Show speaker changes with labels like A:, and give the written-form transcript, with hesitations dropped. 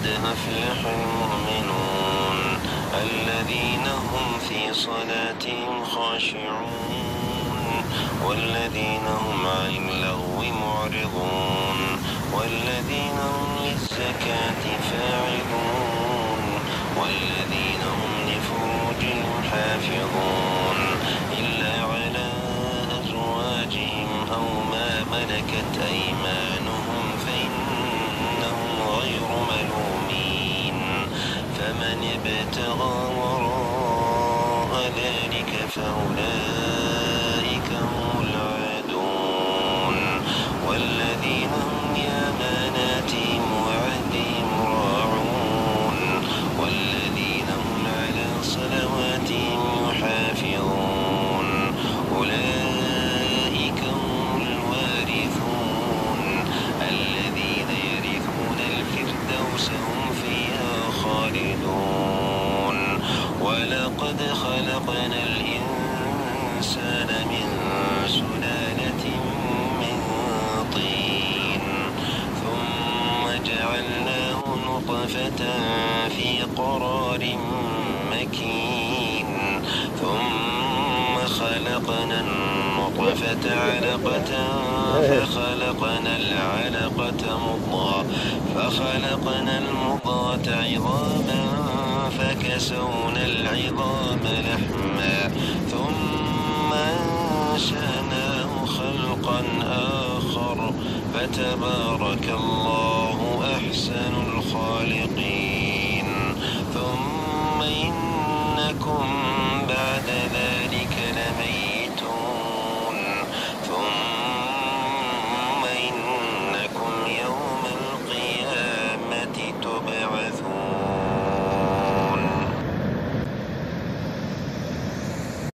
A: قد أفلح المؤمنون الذين هم في صلاتهم خاشعون والذين هم عن اللغو معرضون والذين هم للزكاة فاعلون والذين هم لفروجهم حافظون إلا على أزواجهم أو ما ملكت أيمانهم فإنهم غير ملومين فمن ابتغى وراء ذلك فأولئك هم العادون والذين هم لأماناتهم وعهدهم راعون والذين هم على صلواتهم يحافظون أولئك هم الوارثون الذين يرثون الفردوس هم فيها خالدون ولقد خلقنا الإنسان من سلالة من طين ثم جعلناه نطفة في قرار مكين ثم خلقنا النطفة علقة فخلقنا العلقة مضغة فخلقنا المضغة عظاما فكسونا العظام لحما ثم أنشأناه خلقا آخر فتبارك الله أحسن